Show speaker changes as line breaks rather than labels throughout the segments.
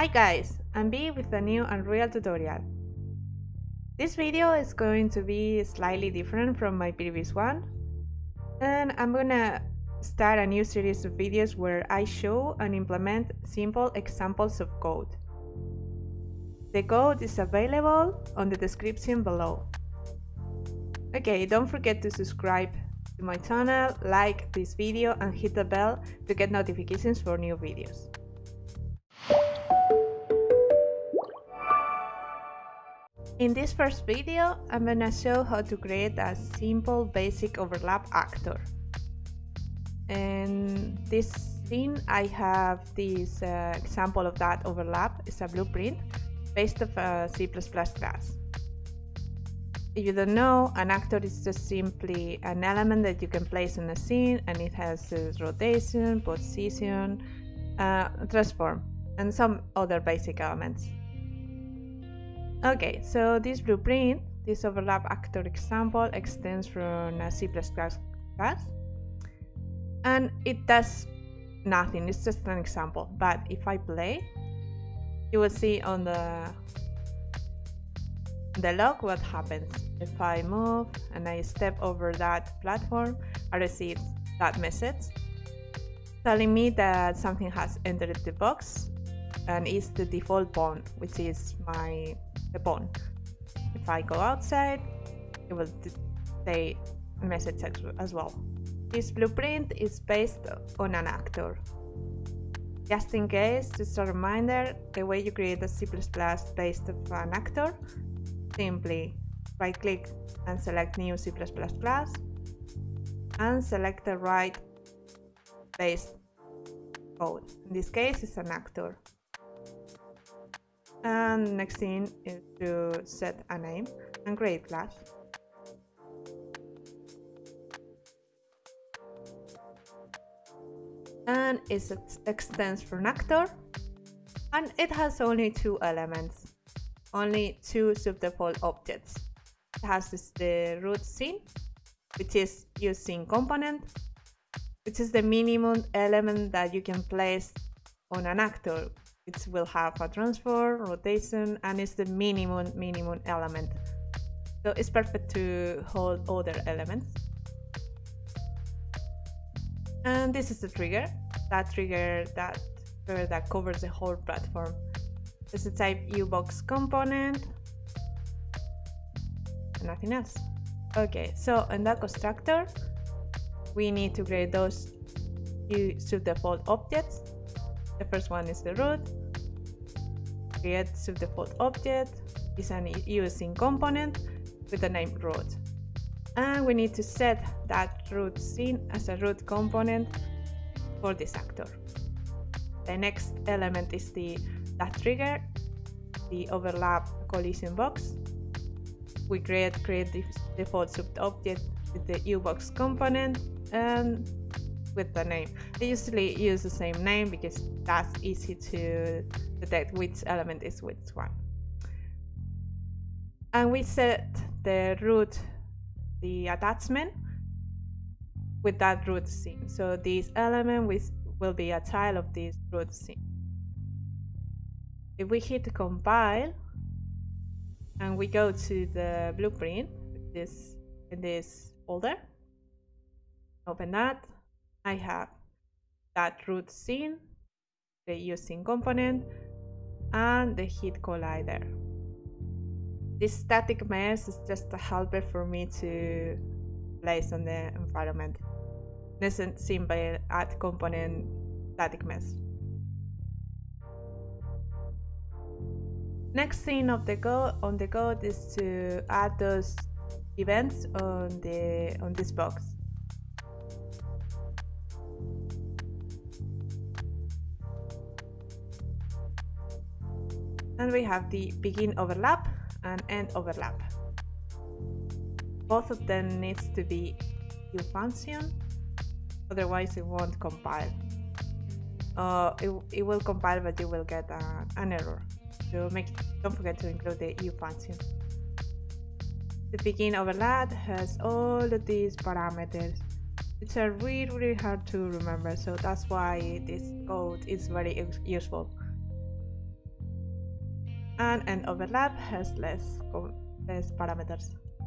Hi guys, I'm B with a new Unreal tutorial. This video is going to be slightly different from my previous one, and I'm gonna start a new series of videos where I show and implement simple examples of code. The code is available on the description below. Okay, don't forget to subscribe to my channel, like this video and hit the bell to get notifications for new videos. In this first video, I'm gonna show how to create a simple basic overlap actor. In this scene, I have this example of that overlap. It's a blueprint based on a C++ class. If you don't know, an actor is just simply an element that you can place in a scene, and it has rotation, position, transform, and some other basic elements. Okay, so this blueprint, this overlap actor example, extends from a C++ class, and it does nothing. It's just an example. But if I play, you will see on the log what happens. If I move and I step over that platform, I receive that message telling me that something has entered the box, and it's the default pawn, which is the pawn. If I go outside, it will say a message as well. This blueprint is based on an actor. Just in case, just a reminder, the way you create a C++ based on an actor, simply right click and select new C++ class and select the right based code. In this case, it's an actor. And next thing is to set a name and create class. And it extends from actor, and it has only two elements, only two subdefault objects. It has the root scene, which is use scene component, which is the minimum element that you can place on an actor. It will have a transform, rotation, and it's the minimum element. So it's perfect to hold other elements. And this is the trigger, that covers the whole platform. It's a type ubox component, and nothing else. Okay, so in that constructor, we need to create those two subdefault objects. The first one is the root. Create subdefault object is an using component with the name root. And we need to set that root scene as a root component for this actor. The next element is that trigger, the overlap collision box. We create the default subobject with the ubox component and with the name. I usually use the same name because that's easy to detect which element is which one. And we set the root, the attachment, with that root scene. So this element will be a child of this root scene. If we hit compile and we go to the blueprint in this folder, open that, I have that root scene, the using component, and the heat collider. This static mesh is just a helper for me to place on the environment. It isn't simple add component static mesh. Next thing on the code is to add those events on this box. And we have the begin overlap and end overlap. Both of them needs to be U function, otherwise it won't compile. It will compile, but you will get an error. So don't forget to include the U function. The begin overlap has all of these parameters. It's really hard to remember, so that's why this code is very useful. and end overlap has less parameters.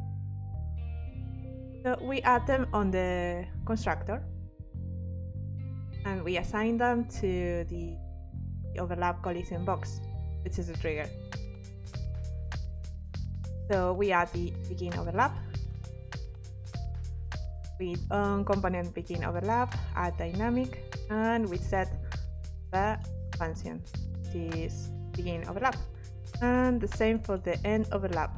So we add them on the constructor and we assign them to the overlap collision box, which is a trigger. So we add the begin overlap with component begin overlap, add dynamic, and we set the function, this begin overlap, and the same for the end overlap.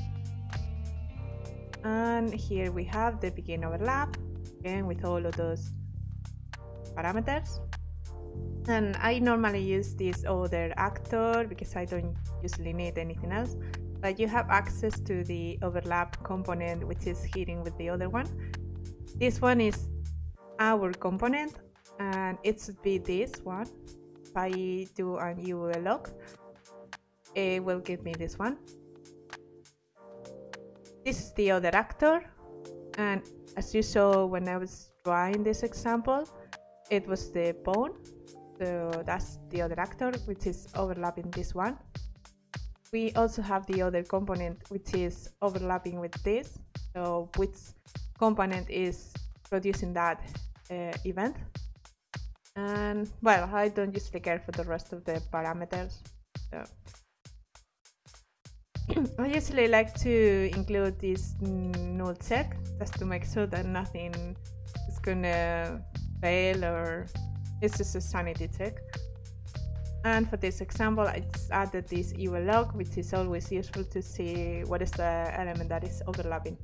And here we have the begin overlap again with all of those parameters. And I normally use this other actor because I don't usually need anything else, but you have access to the overlap component which is hidden with the other one. This one is our component and it should be this one. If I do an UL log, it will give me this one. This is the other actor, and as you saw when I was drawing this example, it was the bone. So that's the other actor, which is overlapping this one. We also have the other component, which is overlapping with this. So which component is producing that event. And well, I don't usually care for the rest of the parameters. So I usually like to include this null check just to make sure that nothing is gonna fail, or it's just a sanity check. And for this example, I just added this UL log, which is always useful to see what is the element that is overlapping.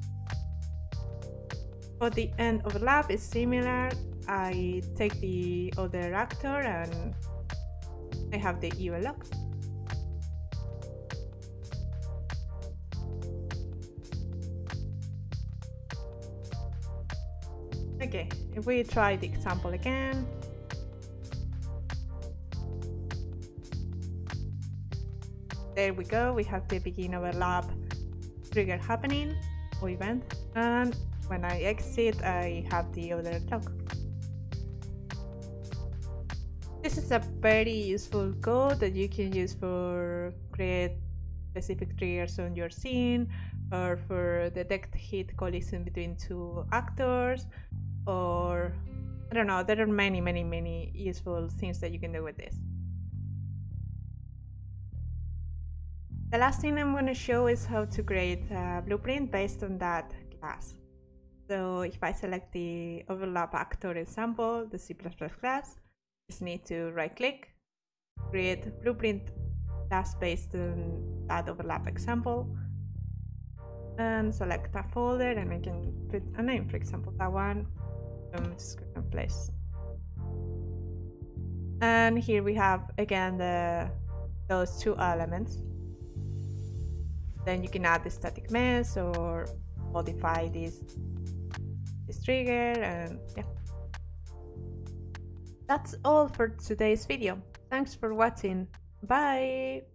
For the end overlap is similar. I take the other actor and I have the UL log. Okay, if we try the example again. There we go, we have the begin overlap trigger happening or event, and when I exit I have the other log. This is a very useful code that you can use for create specific triggers on your scene, or for detect hit collision between two actors, or I don't know, there are many useful things that you can do with this. The last thing I'm going to show is how to create a blueprint based on that class. So if I select the overlap actor example, the C++ class, just need to right click, create blueprint class based on that overlap example, and select a folder, and I can put a name, for example that one. I'm just going to place. And here we have again those two elements. Then you can add the static mesh or modify this trigger, and yeah. That's all for today's video. Thanks for watching. Bye!